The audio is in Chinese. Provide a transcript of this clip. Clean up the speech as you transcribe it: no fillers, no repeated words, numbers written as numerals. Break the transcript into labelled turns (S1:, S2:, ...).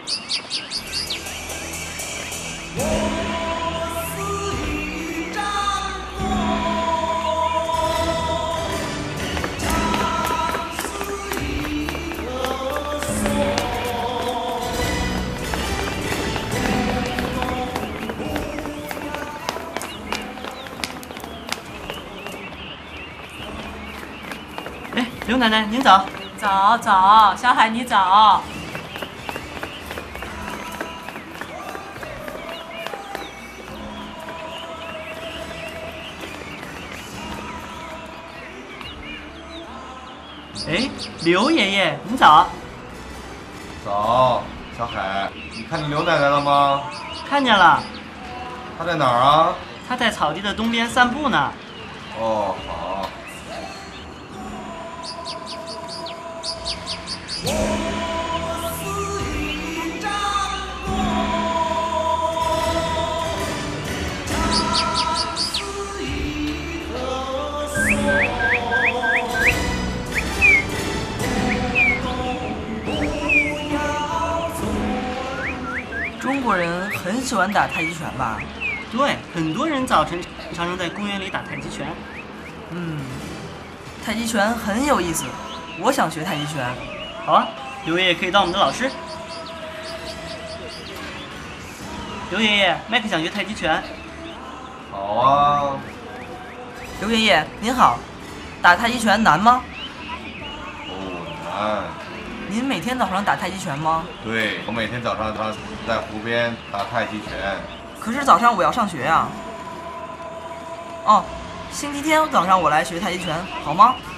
S1: 哎，刘奶奶，您早。
S2: 早早，小海你早。
S1: 哎，刘爷爷，您早。
S3: 早，小海，你看见刘奶奶了吗？
S1: 看见了，
S3: 她在哪儿啊？
S1: 她在草地的东边散步呢。
S3: 哦，好。
S4: 中国人很喜欢打太极拳吧？
S1: 对，很多人早晨常常在公园里打太极拳。
S4: 太极拳很有意思，我想学太极拳。
S1: 好啊，刘爷爷可以当我们的老师。刘爷爷，麦克想学太极拳。
S3: 好啊。
S4: 刘爷爷您好，打太极拳难吗？
S3: 不难。
S4: 您每天早上打太极拳吗？
S3: 对，我每天早上在湖边打太极拳。
S4: 可是早上我要上学呀。哦，星期天早上我来学太极拳好吗？